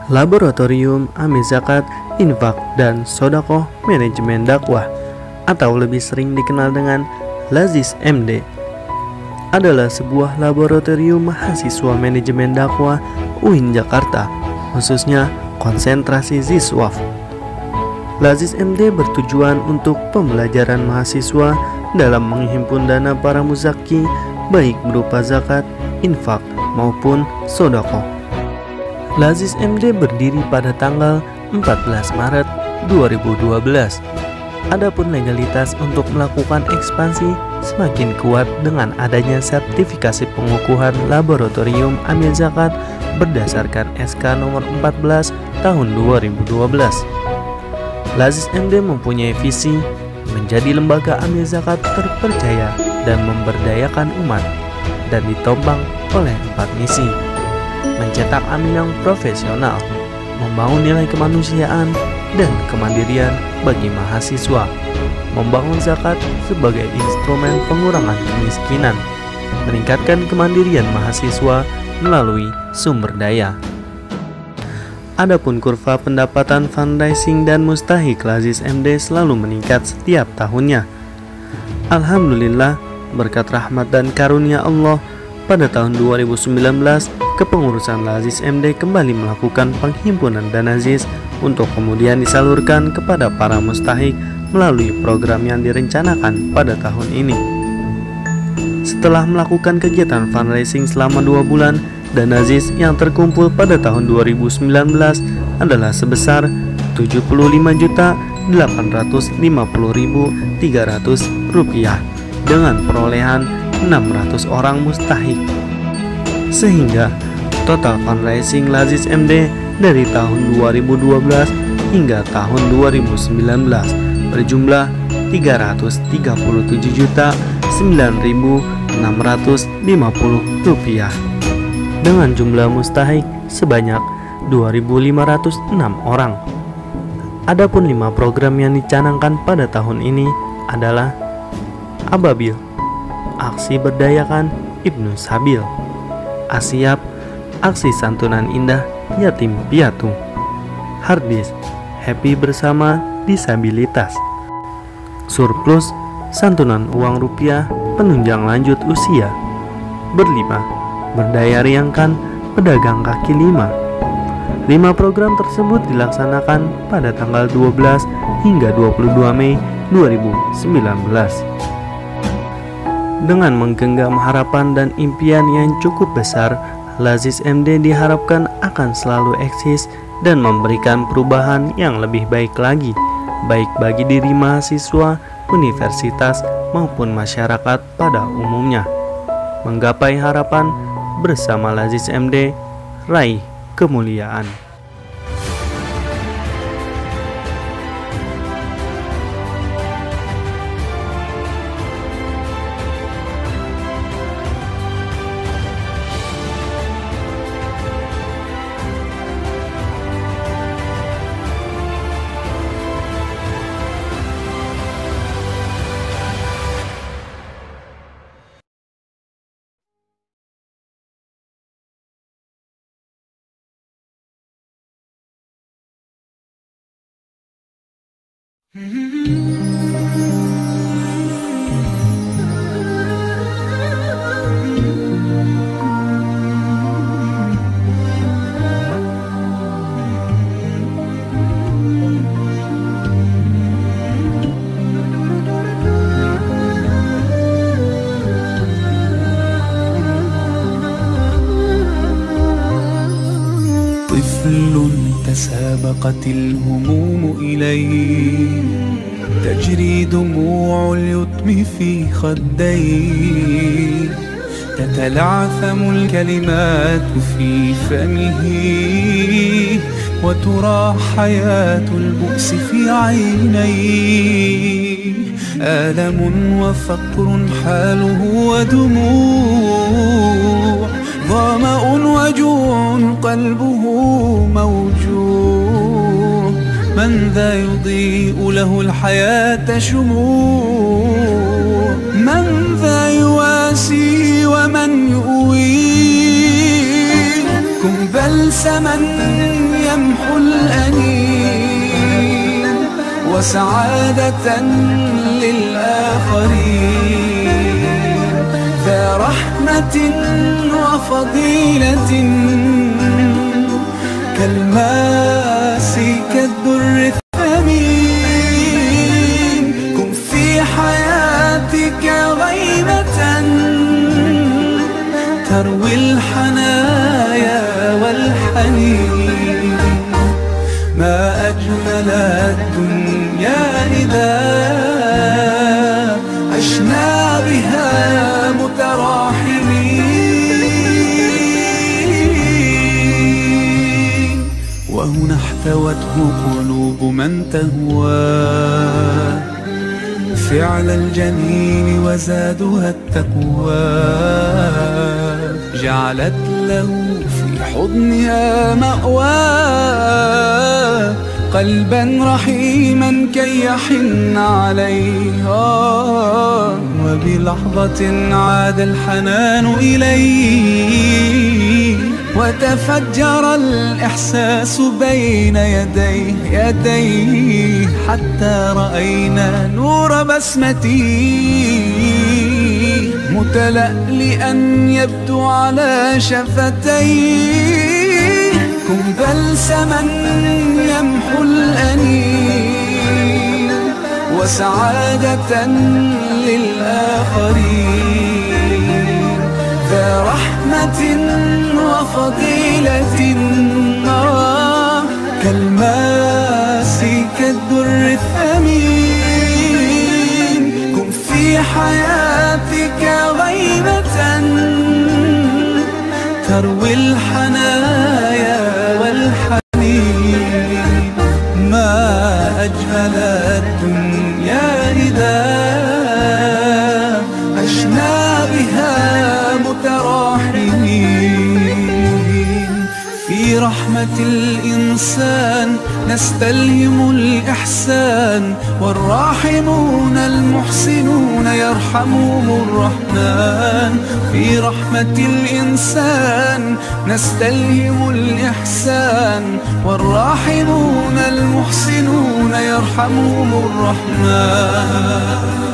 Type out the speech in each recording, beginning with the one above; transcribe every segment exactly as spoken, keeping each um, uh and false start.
Laboratorium Amil Zakat, Infak, dan Sodakoh Manajemen Dakwah atau lebih sering dikenal dengan Lazis M D adalah sebuah laboratorium mahasiswa manajemen dakwah U I N Jakarta, khususnya konsentrasi Ziswaf. Lazis M D bertujuan untuk pembelajaran mahasiswa dalam menghimpun dana para muzaki, baik berupa zakat, infak, maupun sodakoh. Lazis M D berdiri pada tanggal empat belas Maret dua ribu dua belas. Adapun legalitas untuk melakukan ekspansi semakin kuat dengan adanya sertifikasi pengukuhan Laboratorium Amil Zakat berdasarkan S K nomor empat belas tahun dua ribu dua belas. Lazis M D mempunyai visi menjadi lembaga amil zakat terpercaya dan memberdayakan umat, dan ditopang oleh empat misi: mencetak amil yang profesional, membangun nilai kemanusiaan dan kemandirian bagi mahasiswa, membangun zakat sebagai instrumen pengurangan kemiskinan, meningkatkan kemandirian mahasiswa melalui sumber daya. Adapun kurva pendapatan fundraising dan mustahik Lazis M D selalu meningkat setiap tahunnya. Alhamdulillah, berkat rahmat dan karunia Allah, pada tahun dua ribu sembilan belas, kepengurusan Lazis M D kembali melakukan penghimpunan dana Z I S untuk kemudian disalurkan kepada para mustahik melalui program yang direncanakan pada tahun ini. Setelah melakukan kegiatan fundraising selama dua bulan, dana Z I S yang terkumpul pada tahun dua ribu sembilan belas adalah sebesar tujuh puluh lima juta delapan ratus lima puluh ribu tiga ratus rupiah dengan perolehan enam ratus orang mustahik. Sehingga total fundraising Lazis M D dari tahun dua ribu dua belas hingga tahun dua ribu sembilan belas berjumlah tiga ratus tiga puluh tujuh juta sembilan ribu enam ratus lima puluh rupiah dengan jumlah mustahik sebanyak dua ribu lima ratus enam orang. Adapun lima program yang dicanangkan pada tahun ini adalah Ababil, Aksi Berdayakan Ibnu Sabil, Asyap, Aksi Santunan Indah Yatim Piatu, Hardis, Happy Bersama Disabilitas, Surplus, Santunan Uang Rupiah Penunjang Lanjut Usia, Berlima, Berdaya Riangkan Pedagang Kaki Lima. Lima program tersebut dilaksanakan pada tanggal dua belas hingga dua puluh dua Mei dua ribu sembilan belas. Dengan menggenggam harapan dan impian yang cukup besar, Lazis M D diharapkan akan selalu eksis dan memberikan perubahan yang lebih baik lagi, baik bagi diri mahasiswa, universitas, maupun masyarakat pada umumnya. Menggapai harapan bersama Lazis M D, raih kemuliaan. طفل تسابقت الهموم إليه، تجري دموع اليتم في خديه، تتلعثم الكلمات في فمه، وترى حياة البؤس في عينيه، آلم وفقر حاله ودموع، ظمأ وجوع قلبه موجوع، من ذا يضيء له الحياة شموع، من ذا يواسي ومن يؤوي، كن بل بلسما يمحو الأنين وسعادة للآخرين، ذا رحمة وفضيلة كالماس كالدر الثمين. كن في حياتك غيبة تروي الحنايا والحنين، ما أجمل الدنيا إذا عشنا بها متراحمين. وهنا احتوته قلوب من تهوى فعل الجميل وزادها التقوى، جعلت له في حضنها مأوى قلبا رحيما كي يحن عليها، وبلحظة عاد الحنان إليه وتفجر الإحساس بين يديه يديه حتى رأينا نور بسمته متلألئا يبدو على شفتيه. كن بلسما يمحو الأنين وسعادة للآخرين، ذا رحمة وفضيلة كالماس كالدر الثمين. كن في حياتك غيبة تروي الحنايا والحنين، ما أجمل الدنيا إذا عشنا بها متراحمين. في رحمة الإنسان نستلهم الإحسان، والراحمون المحسنون يرحمهم الرحمن. في رحمة الإنسان نستلهم الإحسان، والراحمون المحسنون يرحمهم الرحمن.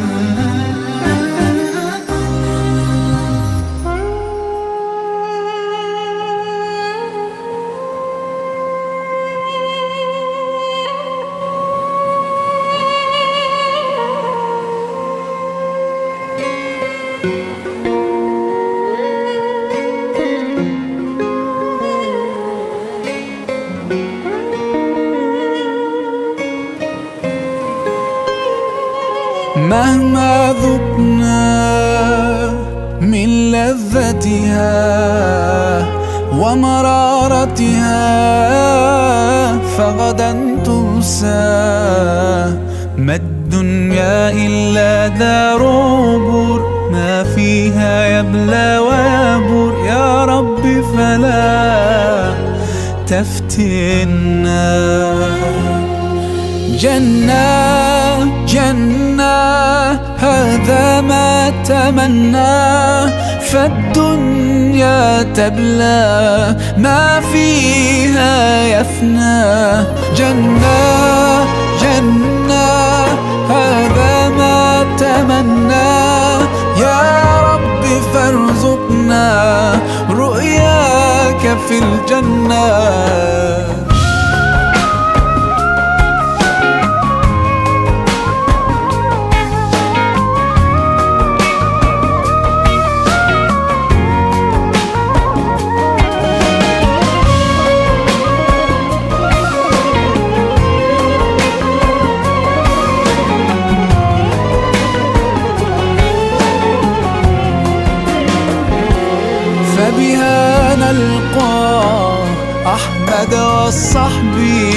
مهما ذقنا من لذتها ومرارتها فغدا تنسى، ما الدنيا إلا دار عبور، ما فيها يبلى ويبور. يا رب فلا تفتنا. جنة جنة هذا ما تمنى، فالدنيا تبلى ما فيها يفنى. جنة جنة هذا ما تمنى، يا رب فارزقنا رؤياك في الجنة. فبها نلقى أحمد والصحب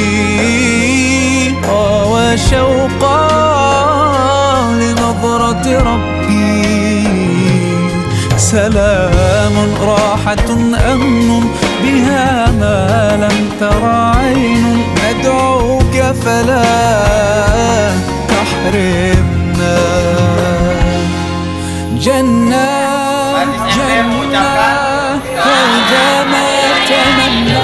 وشوقا لنظرة ربي. سلام راحة أمن بها ما لم ترى عين، ندعوك فلا تحرمنا. جنة جنة هذا ما تمنى،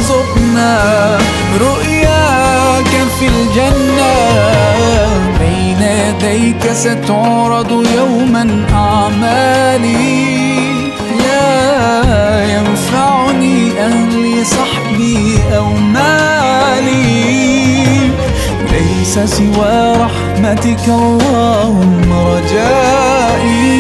فارزقنا رؤياك في الجنة. بين يديك ستعرض يوما أعمالي، لا ينفعني أهلي صحبي أو مالي، ليس سوى رحمتك اللهم رجائي.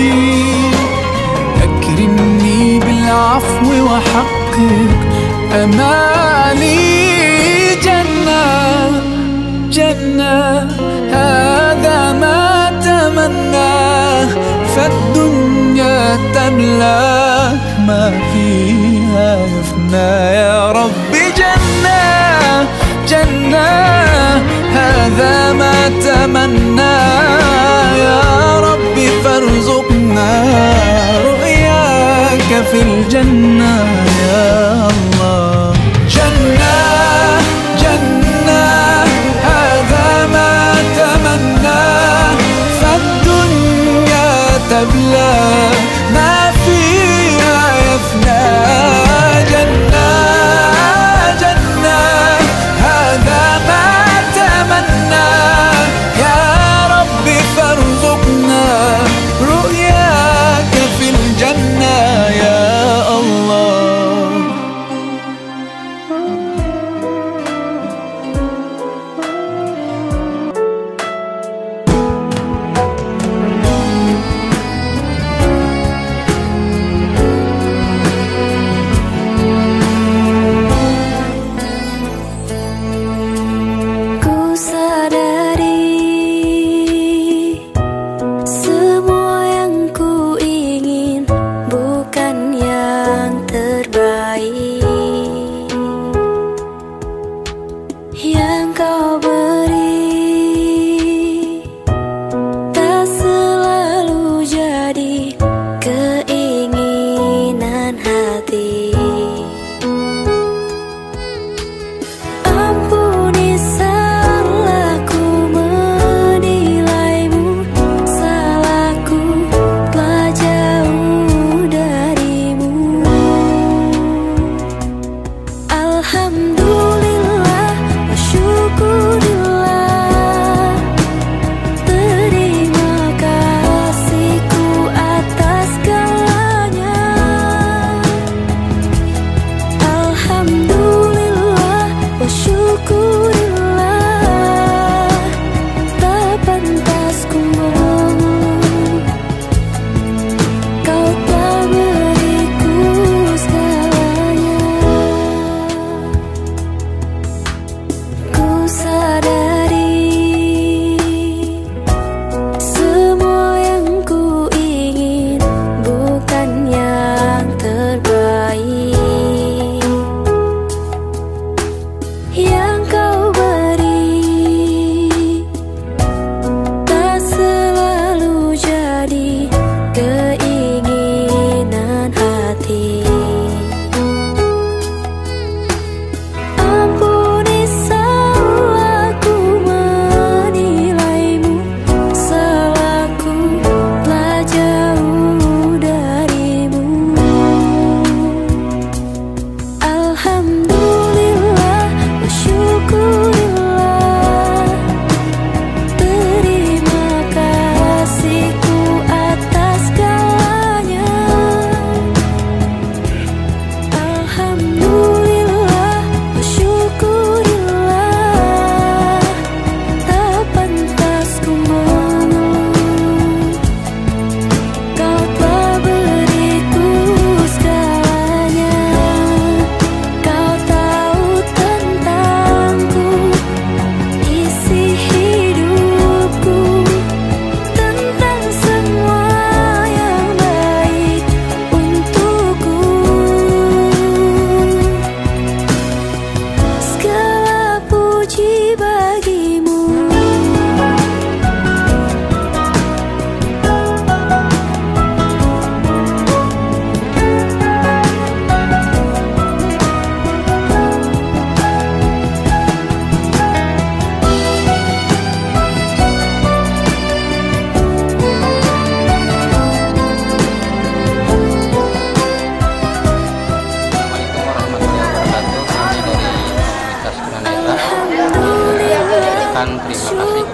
أكرمني بالعفو وحقق أمالي. جنة جنة هذا ما تمناه، فالدنيا تملاه ما فيها يفنى. يا رب جنة جنة هذا ما تمنى، يا رب فارزقنا رؤياك في الجنة يا الله. جنة جنة هذا ما تمنى، فالدنيا تبلى ما فيها يفنى. جنة جنة هذا ما تمنى، يا رب فارزقنا رؤياك في الجنة يا الله. Ku sadari semua yang ku ingin bukan yang terbaik, yang kau beri tak selalu jadi keinginan hati. Ampuni salahku menilaimu, salahku telah jauh darimu. Alhamdulillah wa syukurillah, terima kasihku atas segalanya. Alhamdulillah wa syukurillah, tak pantas ku mengeluh, kau telah beriku segalanya. Ku sadari semua yang ku ingin bukan yang terbaik, yang kau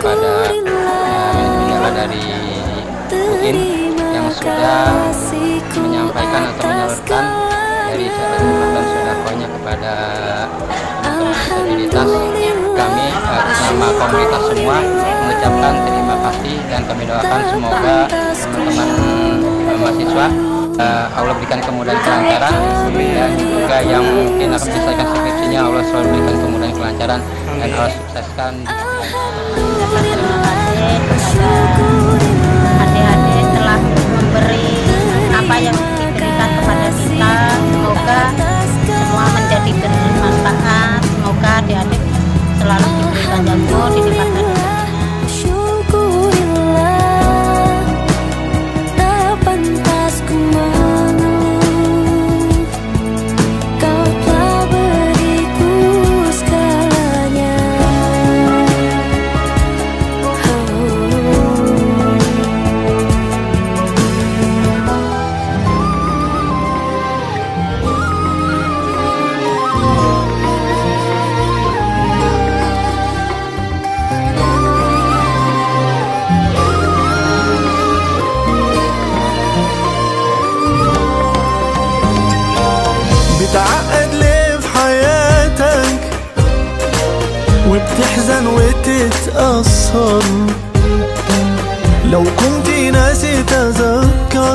kepada uh, dari U I N yang sudah menyampaikan atau menyalurkan dari sedekah dan sedekahnya kepada disabilitas. Kami uh, nama komunitas semua mengucapkan terima kasih dan kami doakan semoga teman-teman uh, mahasiswa uh, Allah berikan kemudahan kelancaran, dan juga yang mungkin akan menyelesaikan skripsinya Allah selalu berikan kemudahan kelancaran dan Allah sukseskan. Terima kasih kepada adik-adik telah memberi apa yang diberikan kepada kita. Semoga semua menjadi bermanfaat. Semoga adik-adik selalu diberi panjang umur, dilipat gandakan. بتعقد ليه في حياتك وبتحزن وتتأثر؟ لو كنت ناسي تذكر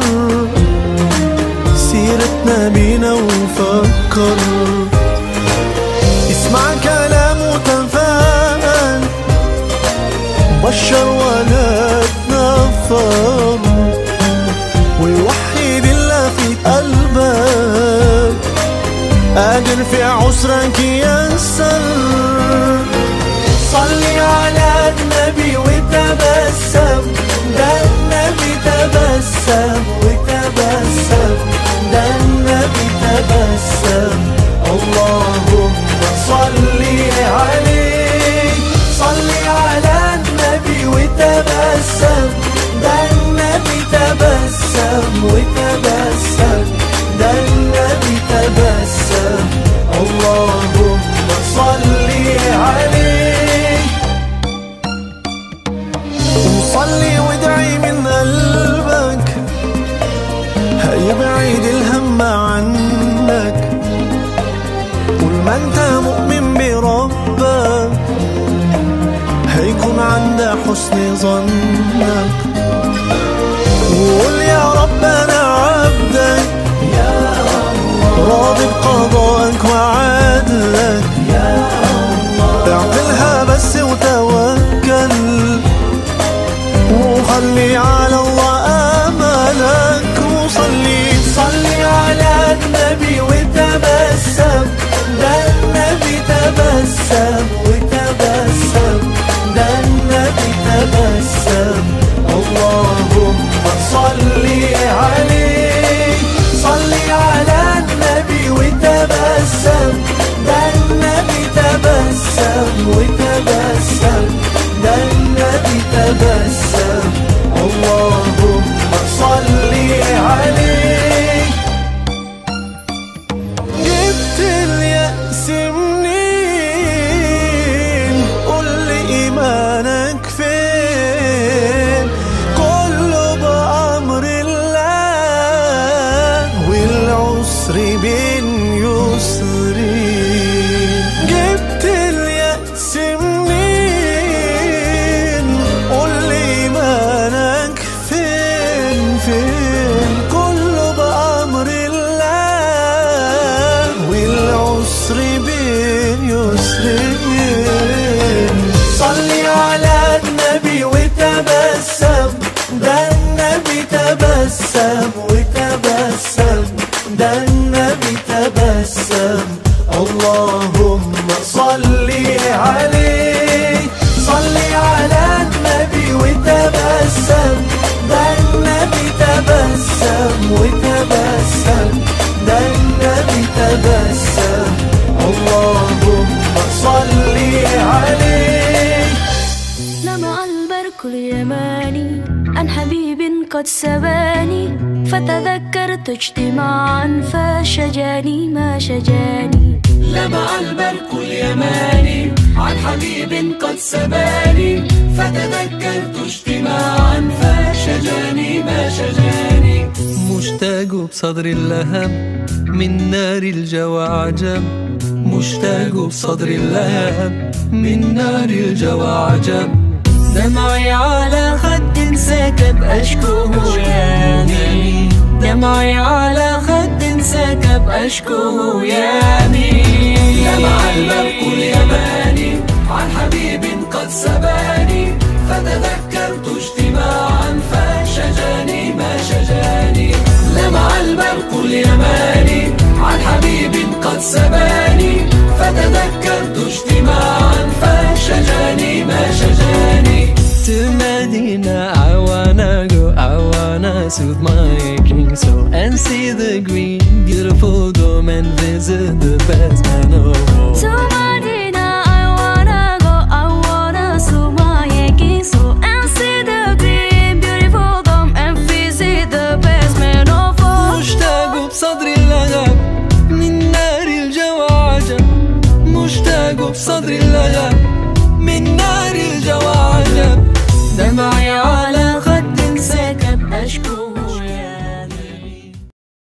سيرتنا بينا وفكر. اسمع كلام وتفاءل، بشر ولا تنفر، ويوحد الله في قلبك، قادر في عسرك يسر. صلي على النبي وتبسم، ده النبي تبسم وتبسم، ده النبي تبسم. اللهم صلي عليه، صلي على النبي وتبسم، ده النبي تبسم وتبسم، ده النبي تبسم. اللهم صلي عليه، وصلي وادعي من قلبك، هيبعد الهم عنك. طول ما انت مؤمن بربك هيكون عند حسن ظنك. وقول يا رب انا عبدك، راضي بقضائك وعدلك، اعملها بس وتوكل، وخلي على الله املك. وصلي صلي على النبي وتبسم، ده النبي تبسم وتبسم، ده النبي تبسم. اللهم صلي عليه، صلي على النبي وتبسم، ده النبي تبسم وتبسم، ده النبي تبسم. اللهم صلي عليه. جبت اليأس منين؟ قول لي إيمانك فين؟ كله بأمر الله، والعسر بين يسرين. جبت اليأس منين؟ قول لي إيمانك فين فين؟ كله بأمر الله، والعسر بين يسرين. صلي على النبي وتبسم، ده النبي تبسم وتبسم، ده النبي تبسم. اللهم صلي عليه، صلي على النبي وتبسم، ده النبي تبسم وتبسم، ده النبي تبسم. اللهم صلي عليه. لمع البرق اليماني عن حبيب قد سباني، فتذكرت اجتماعا فشجاني ما شجاني. لمع البرق اليماني عن حبيب قد سباني، فتذكرت اجتماعا فشجاني ما شجاني. مشتاق بصدر اللهب من نار الجوى عجب، مشتاق بصدر اللهب من نار الجوى عجب. دمعي على خد سكب أشكوه يامي، دمعي على خد سكب أشكوه يامي. لمع البرق اليماني عن حبيب قد سباني، فتذكرت اجتماعا فشجاني ما شجاني. لمع البرق اليماني عن حبيب قد سباني، فتذكرت اجتماعا فشجاني ما شجاني. To Medina I wanna go, I wanna soothe my aching soul and see the green beautiful dome and visit the best man of all. To Medina I wanna go, I wanna soothe my aching soul and see the green beautiful dome and visit the best man of all. مشتاق بصدر اللهب من نار الجوى عجب، مشتاق بصدر اللهب من نار الجوى